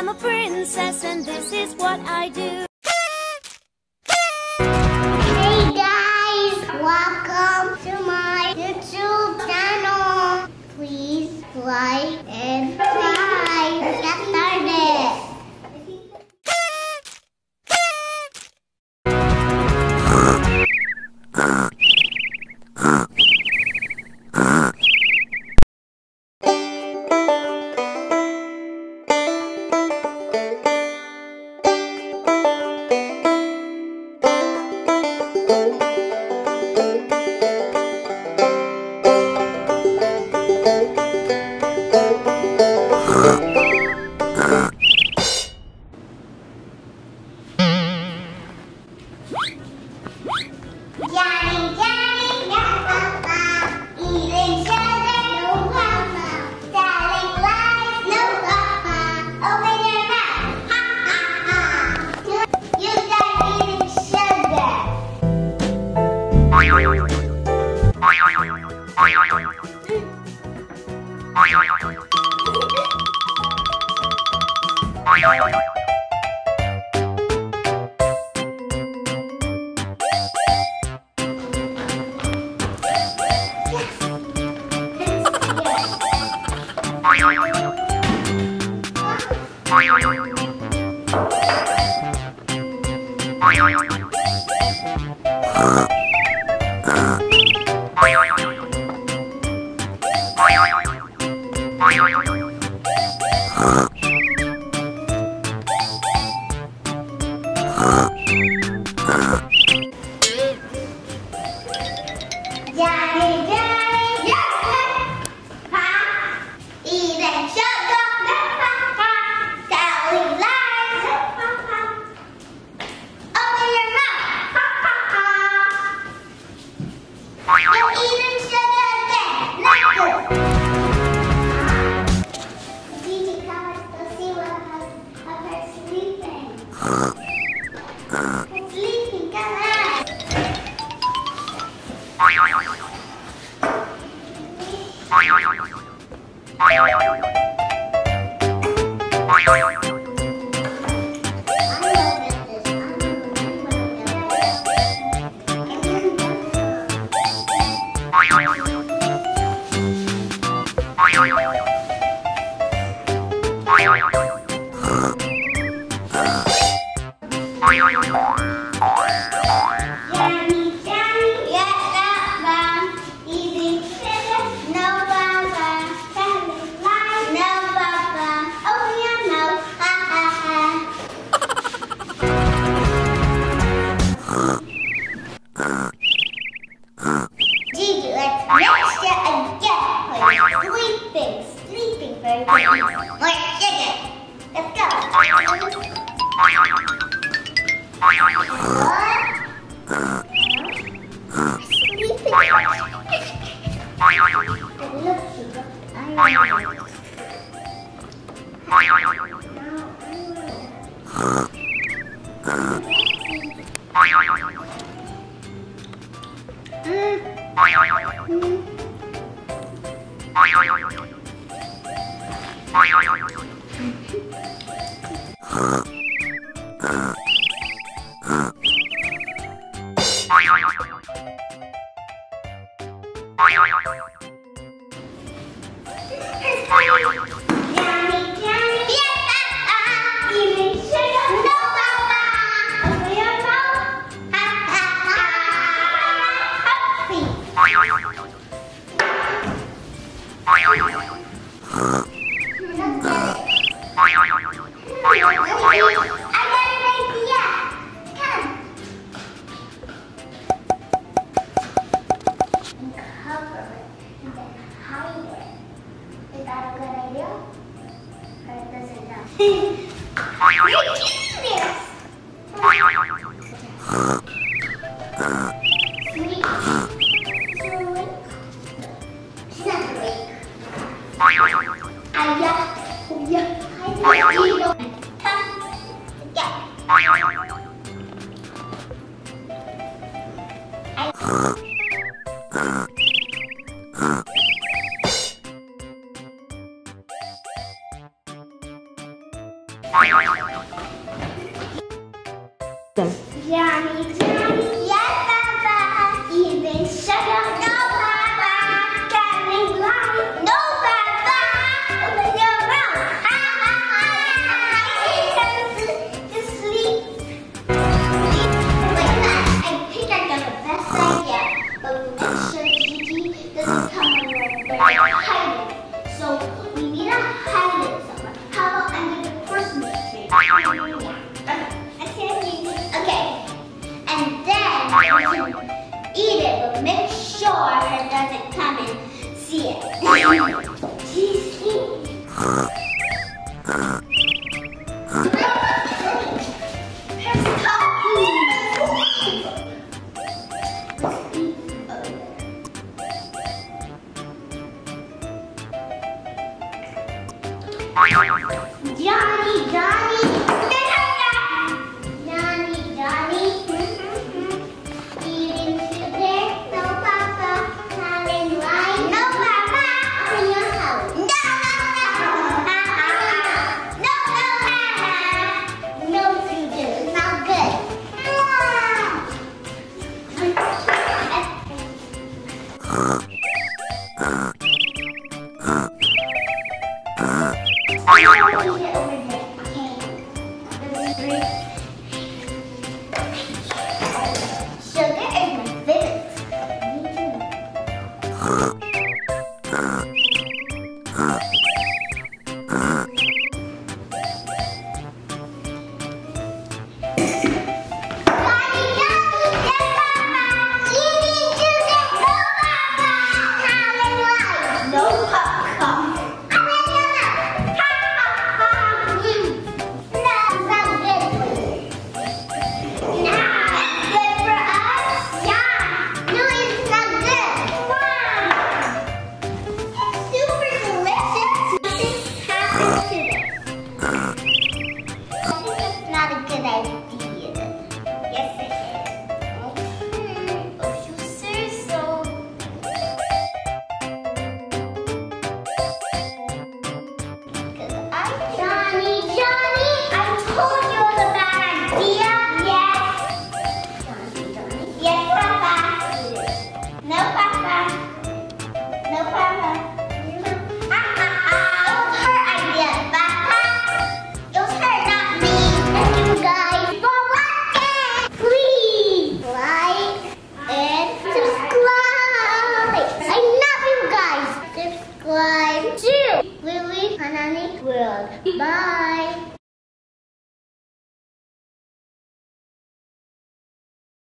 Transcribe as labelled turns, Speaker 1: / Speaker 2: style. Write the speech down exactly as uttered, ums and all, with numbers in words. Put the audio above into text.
Speaker 1: I'm a princess and this is what I do.
Speaker 2: Hey guys, welcome to my YouTube channel. Please like and subscribe. Let's get started. Johnny, Johnny, no papa. Eating sugar, no papa. Telling lies, no papa. Open your mouth, ha ha ha. You, you got eating sugar. Johnny, Johnny, no papa. Eating sugar, no papa. Telling lies, no papa. Open your mouth, ha ha ha. You're eating sugar again, not good. Gigi, come let's see what has of her sleeping. It's sleeping, come on. Johnny, Johnny, yes, papa. Eating sugar, no papa. Telling lies, no papa. Open your mouth, ha ha ha. Gigi, let's mix it again. For you're sleeping, sleeping very good. More sugar. Let's go. Johnny, Johnny, yes, papa. Eating sugar, no papa. Open your mouth, ha ha ha. Happy. I got an idea. Come. And cover it and then hide it. Is that a good idea? Or it doesn't know? You can do this. Sweet. She's awake. She's not awake. Ah, yeah. Oh, yeah. Johnny, Johnny, yes, Papa. Eating sugar, no, Papa. Telling lies, no, Papa. Open your mouth, ha ha ha. Time to, to sleep. Wait a minute, I think I got the best idea. But we make sure Gigi doesn't come over and hide it. So we need to hide it somewhere. How about under the Christmas tree? Okay, and then eat it, but make sure it doesn't come and see it. Johnny, Johnny. Johnny, Johnny, eating sugar, no Papa, telling lies, no Papa, open your mouth, no, no, no, no, no, sugar, it's not good. Sugar is my favorite. Johnny, Johnny, yes, Papa. Eating sugar, no Papa. Telling lies, no Papa. Open your mouth. Ha ha ha. Mm. No, it's not good for you. Nah, it's good for us. Yeah. No, it's not good. Wow. It's super delicious. Nothing happens to this.